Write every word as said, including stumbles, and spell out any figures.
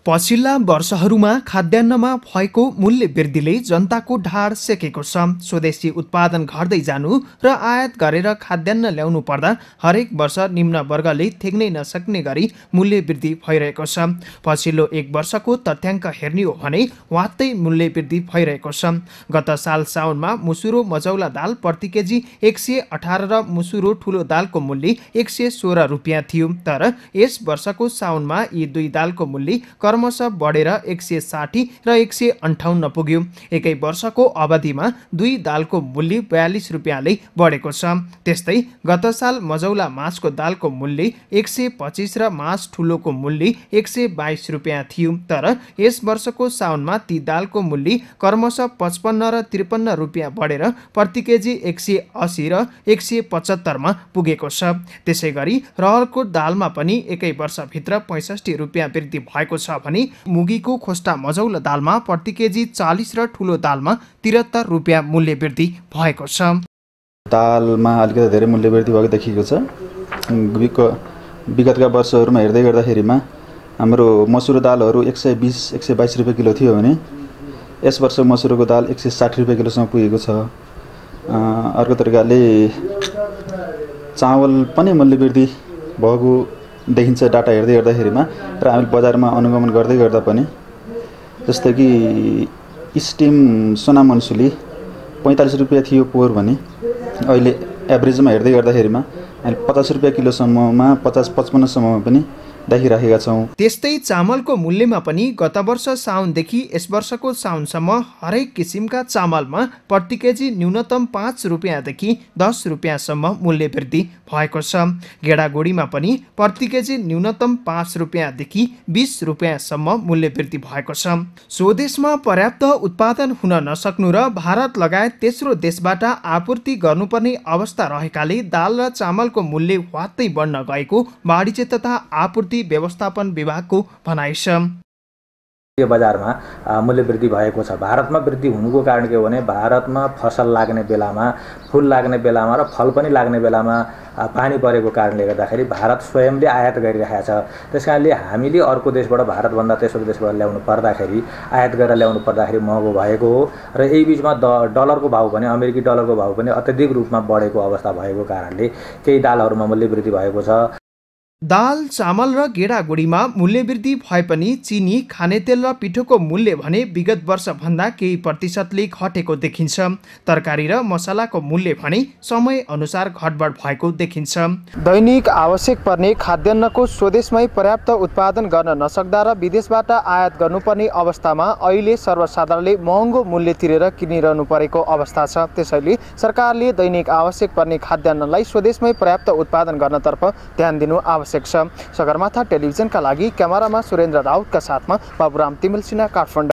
पछिल्ला वर्षहरूमा खाद्यान्नमा भएको मूल्य वृद्धिले जनताको ढाड सेकेको छ। स्वदेशी उत्पादन घट्दै जानु र आयात गरेर खाद्यान्न ल्याउनु पर्दा हरेक वर्ष निम्न वर्गले थेग्नै नसक्ने गरी मूल्य वृद्धि भइरहेको छ। पछिल्लो एक वर्षको तथ्याङ्क हेर्ने हो भने वात्तै मूल्य वृद्धि भइरहेको छ। गत साल साउनमा मुसुरो मजौला दाल प्रति केजी एक सय अठार र मुसुरो ठुलो दालको मूल्य एक सय सोह्र रुपियाँ थियो। तर यस वर्षको साउनमा यी दुई दालको मूल्य क्रमशः बढेर एक सय साठी र एक सय अन्ठाउन्न पुग्यो। एकै वर्षको अवधिमा दुई दालको मूल्य बयालिस रुपियाँले बढेको छ। त्यस्तै गत साल मजौला मासको दालको मूल्य एक सय पच्चिस र मास ठुलोको मूल्य एक सय बाइस रुपियाँ थियो। तर यस वर्षको साउनमा ती दालको मूल्य क्रमशः पचपन्न र त्रिपन्न रुपियाँ बढेर प्रति केजी एक सय असी र एक सय पचहत्तरमा पुगेको छ। त्यसै गरी रहरको दालमा पनि एकै वर्षभित्र पैँसठी रुपियाँ वृद्धि भएको छ भने मुगीको खोस्टा मजौला दालमा प्रति केजी चालीस र ठुलो दालमा त्रिहत्तर रुपियाँ मूल्य वृद्धि भएको छ। दालमा अलिकति धेरै मूल्य वृद्धि भएको देखिएको छ। विगतका वर्षहरूमा हेर्दै गर्दाखेरिमा हाम्रो मसुरो दालहरू एक सय बिस एक सय बाइस रुपियाँ किलो थियो भने यस वर्ष मसुरोको दाल एक सय साठी रुपियाँ किलोसम्म पुगेको छ। अर्को तरिकाले चावल पनि मूल्य वृद्धि भएको देखिन्छ डाटा हेर्दै गर्दाखेरिमा र हामीले बजारमा अनुगमन गर्दै गर्दा पनि। जस्तै कि स्टिम सोनामन्सुली पैँतालिस रुपियाँ थियो पोहोर भने अहिले एभरेजमा हेर्दै गर्दाखेरिमा अहिले पचास रुपियाँ किलोसम्ममा पचास पचपन्नसम्ममा पनि देखिराखेका छौँ। त्यस्तै चामलको मूल्यमा पनि गत वर्ष साउनदेखि यस वर्षको साउनसम्म हरेक किसिमका चामलमा प्रति केजी न्यूनतम पाँच रुपियाँदेखि दस रुपियाँसम्म मूल्य वृद्धि भएको छ। गेडागुडीमा पनि प्रति केजी न्यूनतम पाँच रुपियाँदेखि बिस रुपियाँसम्म मूल्य वृद्धि भएको छ। स्वदेशमा पर्याप्त उत्पादन हुन नसक्नु र भारत लगायत तेस्रो देशबाट आपूर्ति गर्नुपर्ने अवस्था रहेकाले दाल र चामलको मूल्य वात्तै बढ्न गएको वाणिज्य तथा आपूर्ति व्यवस्थापन विभागको भनाइ छ। यो बजारमा मूल्य वृद्धि भएको छ। भारतमा वृद्धि हुनुको कारण के हो भने भारतमा फसल लाग्ने बेलामा, फुल लाग्ने बेलामा र फल पनि लाग्ने बेलामा पानी परेको कारणले गर्दाखेरि भारत स्वयंले आयात गरिरहेको छ। त्यसकारणले हामीले अर्को देशबाट भारतभन्दा तेस्रो देशबाट ल्याउनु पर्दाखेरि आयात गरेर ल्याउनु पर्दाखेरि महँगो भएको हो र यही बिचमा ड डलरको भाउ पनि अमेरिकी डलरको भाउ पनि अत्यधिक रूपमा बढेको अवस्था भएको कारणले केही दालहरूमा मूल्य वृद्धि भएको छ। दाल, चामल र गेडागुडीमा मूल्य वृद्धि भए पनि चिनी, खानेतेल र पिठोको मूल्य भने विगत वर्षभन्दा केही प्रतिशतले घटेको देखिन्छ। तरकारी र मसलाको मूल्य भने समय अनुसार घटबढ भएको देखिन्छ। दैनिक आवश्यक पर्ने खाद्यान्नको स्वदेशमै पर्याप्त उत्पादन गर्न नसक्दा र विदेशबाट आयात गर्नुपर्ने अवस्थामा अहिले सर्वसाधारणले महँगो मूल्य तिरेर किनिरहनु परेको अवस्था छ। त्यसैले सरकारले दैनिक आवश्यक पर्ने खाद्यान्नलाई स्वदेशमै पर्याप्त उत्पादन गर्नतर्फ ध्यान दिनु आवश्यक छ। सगरमाथा टेलिभिजनका लागि क्यामेरामा सुरेन्द्र राउतका साथमा बाबुराम तिमल सिन्हा, काठमाडौँ।